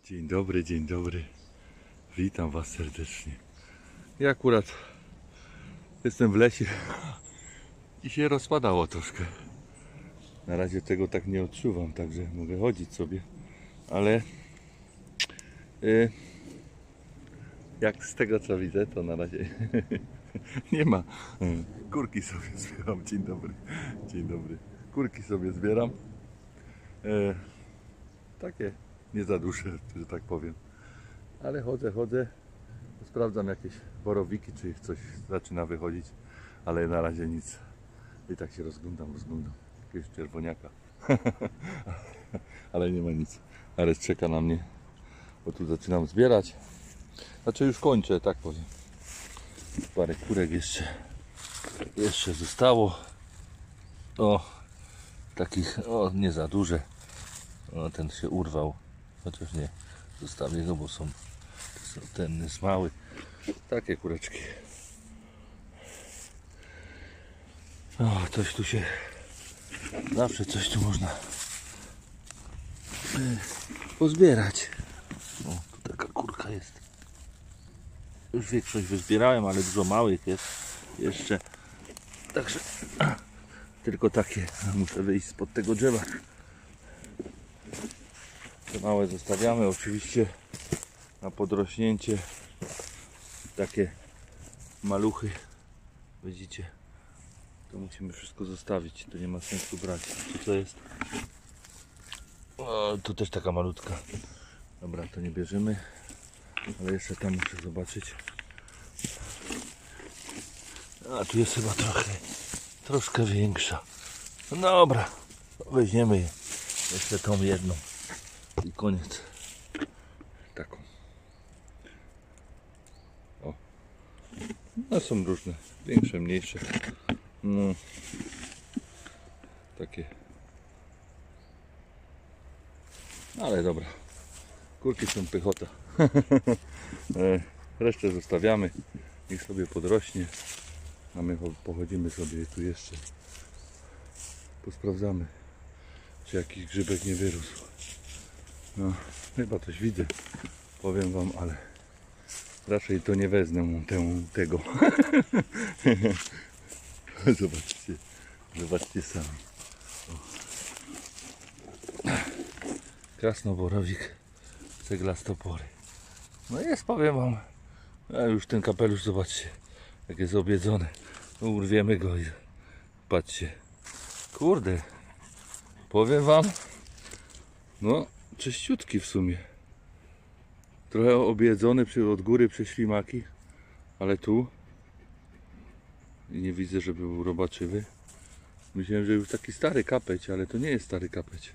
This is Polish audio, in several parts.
Dzień dobry, dzień dobry. Witam Was serdecznie. Ja akurat jestem w lesie i się rozpadało troszkę. Na razie tego tak nie odczuwam, także mogę chodzić sobie. Ale jak z tego co widzę, to na razie nie ma. Kurki sobie zbieram. Dzień dobry. Dzień dobry. Kurki sobie zbieram. Takie nie za duże, że tak powiem. Ale chodzę. Sprawdzam jakieś borowiki, czy coś zaczyna wychodzić. Ale na razie nic. I tak się rozglądam. Jakiegoś czerwoniaka. Ale nie ma nic. Ares czeka na mnie, bo tu zaczynam zbierać. Znaczy już kończę, tak powiem. Parę kurek jeszcze zostało. O, takich, nie za duże. Ten się urwał. Chociaż nie, zostawię go, bo ten jest mały. Takie kureczki. Coś tu się... Zawsze coś tu można pozbierać. Tu taka kurka jest. Już większość wyzbierałem, ale dużo małych jest jeszcze. Także tylko takie. Muszę wyjść spod tego drzewa. Te małe zostawiamy oczywiście na podrośnięcie. Takie maluchy, widzicie, to musimy wszystko zostawić, to nie ma sensu brać. Co to jest? To też taka malutka. Dobra, to nie bierzemy, ale jeszcze tam muszę zobaczyć. A tu jest chyba troszkę większa. No dobra, weźmiemy je. Jeszcze tą jedną i koniec. Taką. Są różne, większe, mniejsze. Takie. Ale dobra. Kurki są pychota. Resztę zostawiamy. Niech sobie podrośnie. A my pochodzimy sobie tu jeszcze. Posprawdzamy, czy jakiś grzybek nie wyrósł. Chyba coś widzę. Powiem Wam, ale raczej to nie wezmę tego. Zobaczcie sami. Krasnoborowik, ceglastopory. No jest, powiem Wam. A już ten kapelusz, zobaczcie, jak jest obiedzony. Urwiemy go i patrzcie. Kurde, powiem Wam, czyściutki w sumie. Trochę obiedzony od góry przez ślimaki, ale tu i nie widzę, żeby był robaczywy. Myślałem, że już taki stary kapeć, ale to nie jest stary kapeć.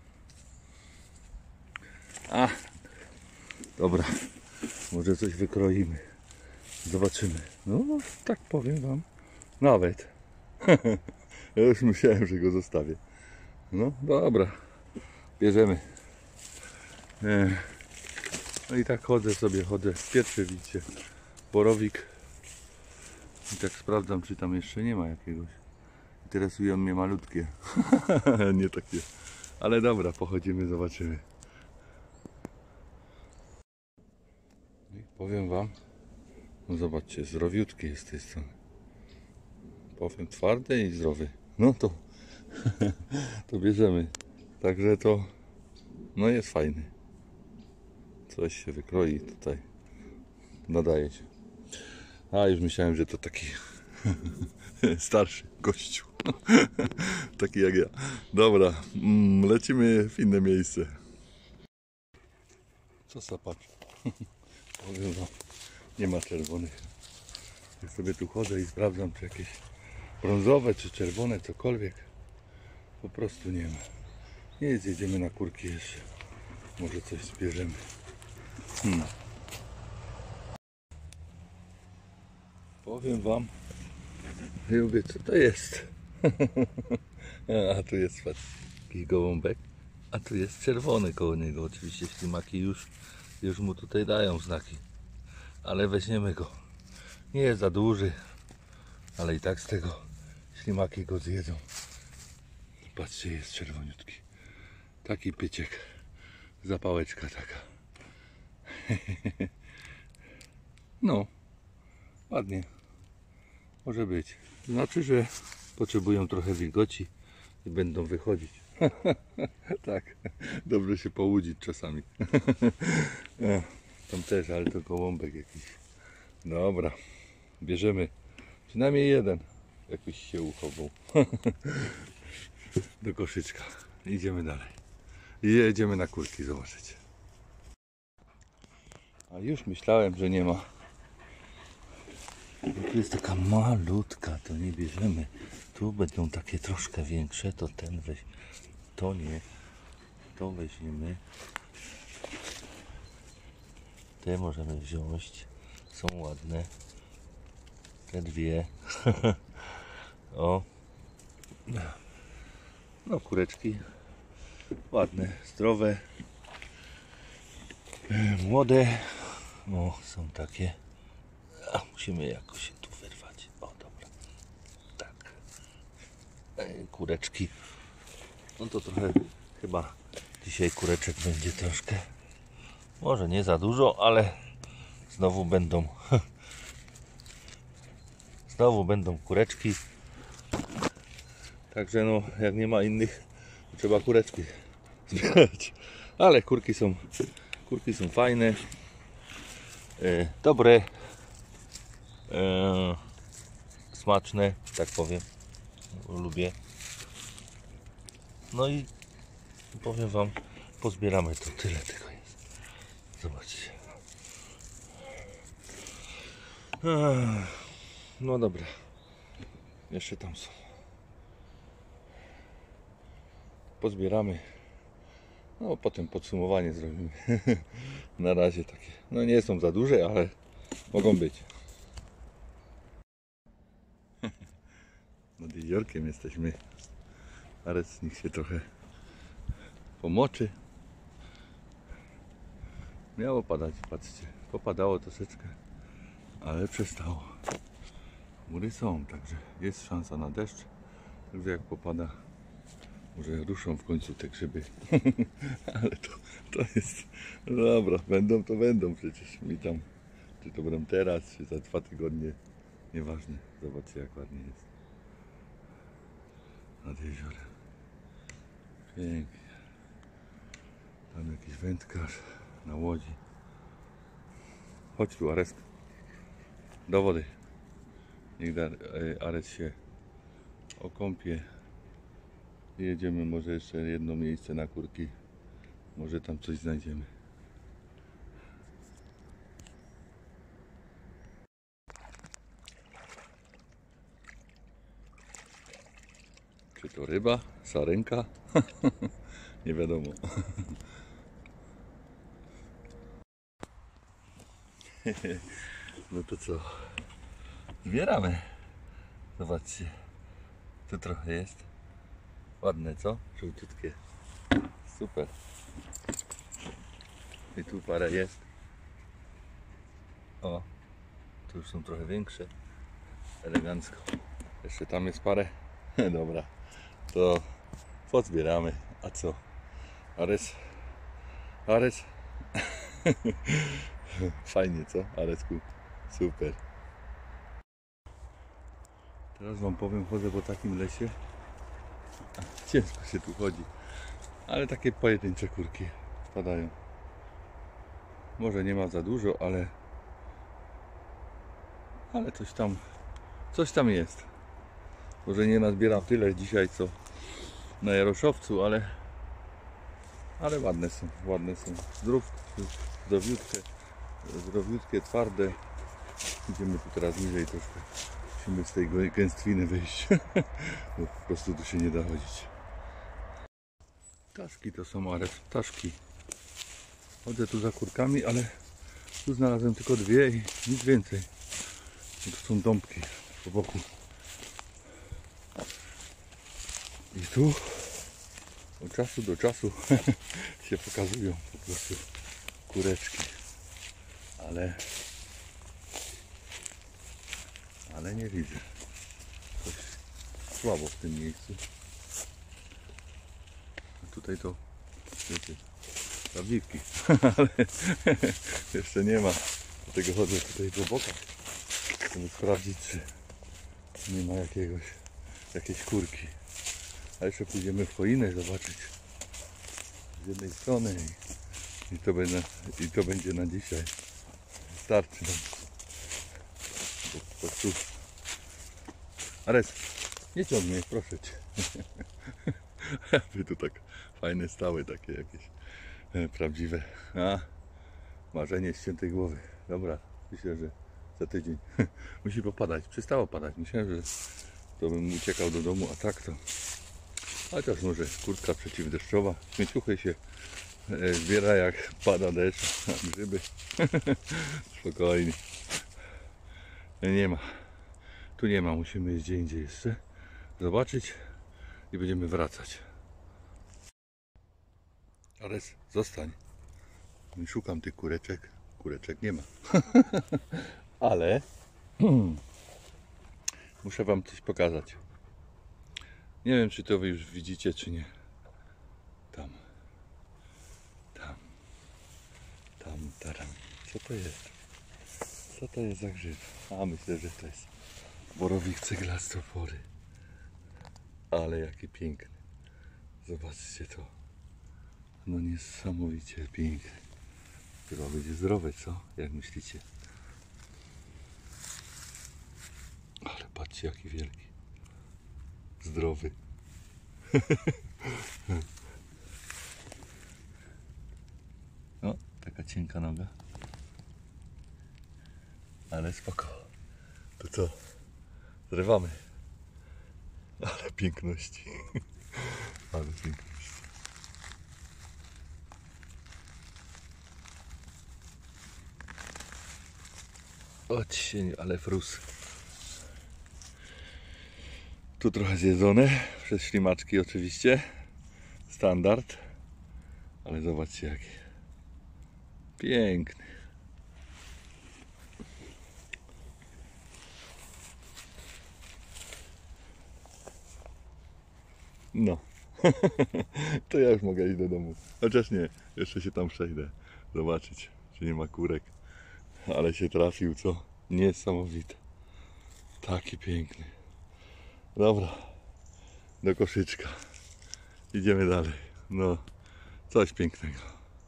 Dobra, może coś wykroimy. Zobaczymy. Tak powiem Wam. Nawet. Ja już myślałem, że go zostawię. Dobra. Bierzemy. No i tak chodzę. Pierwszy widzicie borowik. I tak sprawdzam, czy tam jeszcze nie ma jakiegoś. Interesują mnie malutkie. Nie takie. Ale dobra, pochodzimy, zobaczymy. I powiem Wam, zobaczcie, zdrowiutki jest z tej strony. Powiem, twardy i zdrowy. To bierzemy. Także to jest fajny. Coś się wykroi tutaj. Nadaje się. Już myślałem, że to taki starszy gościu. Taki jak ja. Dobra, lecimy w inne miejsce. Co sapacz? Powiem Wam, nie ma czerwonych. Ja sobie tu chodzę i sprawdzam, czy jakieś brązowe, czy czerwone, cokolwiek. Po prostu nie ma. Nie jedziemy na kurki jeszcze. Może coś zbierzemy. Powiem Wam, lubię, co to jest. A tu jest taki gołąbek, a tu jest czerwony koło niego. Oczywiście ślimaki już mu tutaj dają znaki, ale weźmiemy go. Nie jest za duży, ale i tak z tego ślimaki go zjedzą. Patrzcie, jest czerwoniutki. Taki pyciek, zapałeczka taka. No, ładnie. Może być. Znaczy, że potrzebują trochę wilgoci i będą wychodzić. Tak, dobrze się połudzić czasami. Tam też, ale to gołąbek jakiś. Dobra, bierzemy przynajmniej jeden. Jakiś się uchował. Do koszyczka. Idziemy dalej. I jedziemy na kurki zobaczyć. A już myślałem, że nie ma. Tu jest taka malutka, to nie bierzemy. Tu będą takie troszkę większe, to ten weź. To nie. To weźmiemy. Te możemy wziąć. Są ładne. Te dwie. O. No kureczki. Ładne, zdrowe. Młode. O, są takie. A musimy jakoś się tu wyrwać. O, dobra. Tak. Kureczki. No to trochę chyba dzisiaj kureczek będzie troszkę. Może nie za dużo, ale znowu będą. Znowu będą kureczki. Także no, jak nie ma innych, to trzeba kureczki zbierać. Ale kurki są fajne. Dobre. Smaczne, tak powiem. Lubię. No i powiem wam, pozbieramy to. Tyle tego jest. Zobaczcie. No dobra. Jeszcze tam są. Pozbieramy. No potem podsumowanie zrobimy. Na razie takie. No nie są za duże, ale mogą być. Nad jeziorkiem jesteśmy. Arec niech się trochę pomoczy. Miało padać, patrzcie. Popadało troszeczkę, ale przestało. Chmury są, także jest szansa na deszcz. Także jak popada, może ruszą w końcu te grzyby. Ale to jest... No dobra, będą to będą przecież. Mi tam, czy to będą teraz, czy za 2 tygodnie. Nieważne. Zobaczcie jak ładnie jest. Nad jeziorem. Pięknie. Tam jakiś wędkarz na łodzi. Chodź tu, Arec. Do wody. Niech Arec się okąpie. I jedziemy może jeszcze jedno miejsce na kurki. Może tam coś znajdziemy. Czy to ryba? Sarenka? Nie wiadomo. No to co? Zbieramy. Zobaczcie. Tu trochę jest. Ładne, co? Żółciutkie. Super. I tu parę jest. O. Tu już są trochę większe. Elegancko. Jeszcze tam jest parę. Dobra. To pozbieramy. A co? Arec? Fajnie, co? Arecku? Super. Teraz wam powiem, chodzę po takim lesie. Ciężko się tu chodzi. Ale takie pojedyncze kurki wpadają. Może nie ma za dużo, ale coś tam jest. Może nie nazbieram tyle dzisiaj co na Jaroszowcu, ale ładne są. Zdrowiutkie, twarde. Idziemy tu teraz niżej troszkę. Musimy z tej gęstwiny wyjść. Bo po prostu tu się nie da chodzić. Ptaszki to są, ale ptaszki. Chodzę tu za kurkami, ale tu znalazłem tylko 2 i nic więcej. To są dąbki po boku. I tu od czasu do czasu się pokazują po prostu kureczki. Ale nie widzę. Coś słabo w tym miejscu. A tutaj to, wiecie, prawdziwki, ale jeszcze nie ma. Dlatego chodzę tutaj po bokach, żeby sprawdzić, czy nie ma jakiejś kurki. A jeszcze pójdziemy w choinę zobaczyć z jednej strony i to będzie na dzisiaj. Starczy nam. Po prostu. Ares, nie ciągnij, proszę cię. Aby tu tak fajne stały, takie jakieś prawdziwe. A, marzenie ściętej głowy. Dobra, myślę, że za tydzień musi popadać. Przestało padać. Myślałem, że to bym uciekał do domu, a tak to. Chociaż może kurtka przeciwdeszczowa. Śmieciuchy się zbiera jak pada deszcz, a grzyby. Spokojnie. Nie ma. Tu nie ma. Musimy iść gdzie indziej jeszcze. Zobaczyć i będziemy wracać. Ares, zostań. Szukam tych kureczek. Kureczek nie ma. Ale muszę wam coś pokazać. Nie wiem, czy to wy już widzicie, czy nie. Tam. Co to jest? Co to jest za grzyb? A myślę, że to jest borowik ceglastopory. Ale jaki piękny. Zobaczcie to. No niesamowicie piękny. Chyba będzie zdrowe, co? Jak myślicie? Ale patrzcie, jaki wielki. Zdrowy. O, taka cienka noga. Ale spoko. To co? Zrywamy. Ale piękności. Ale piękności. Odsień, ale frus. Tu trochę zjedzone przez ślimaczki oczywiście. Standard. Ale zobaczcie jaki piękny. No. To ja już mogę iść do domu. Chociaż nie, jeszcze się tam przejdę. Zobaczyć, czy nie ma kurek. Ale się trafił, co? Niesamowite. Taki piękny. Dobra. Do koszyczka. Idziemy dalej. No, coś pięknego.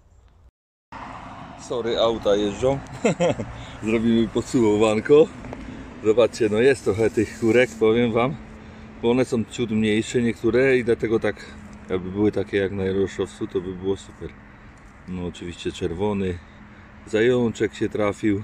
Sorry, auta jeżdżą. Zrobimy podsumowanko. Zobaczcie, no jest trochę tych kurek, powiem wam. Bo one są ciut mniejsze niektóre i dlatego tak, jakby były takie jak na Jaroszowcu, to by było super. No oczywiście czerwony. Zajączek się trafił.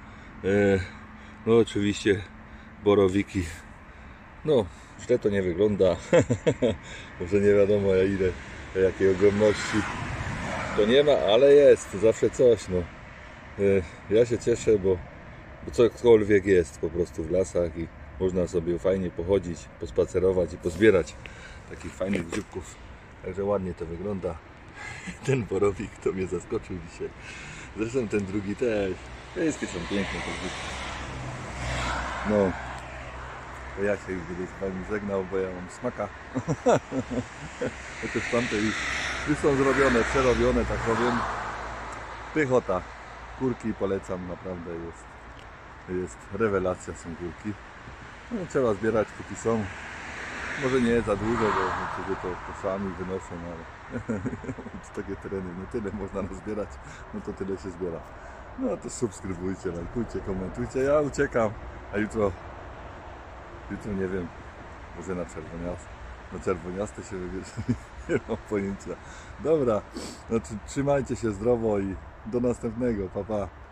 No oczywiście borowiki. No, źle to nie wygląda. Może nie wiadomo ile, jakiej ogromności to nie ma, ale jest zawsze coś. No. Ja się cieszę, bo cokolwiek jest po prostu w lasach i można sobie fajnie pochodzić, pospacerować i pozbierać takich fajnych grzybków. Także ładnie to wygląda. Ten borowik to mnie zaskoczył dzisiaj. Zresztą ten drugi też. Wszystkie są piękne te grzybki. No. To ja się już będę z wami żegnał, bo ja mam smaka. Chociaż tamte już są zrobione, przerobione, tak powiem. Pychota. Kurki polecam, naprawdę jest rewelacja, są kurki. No, trzeba zbierać póki są. Może nie za dużo, bo wtedy to sami wynoszą, ale takie tereny, no tyle można nazbierać, no to tyle się zbiera. No to subskrybujcie, lajkujcie, komentujcie. Ja uciekam, a jutro nie wiem, może na czerwoniaste się wybierze, nie mam pojęcia. Dobra, no trzymajcie się zdrowo i do następnego, pa pa.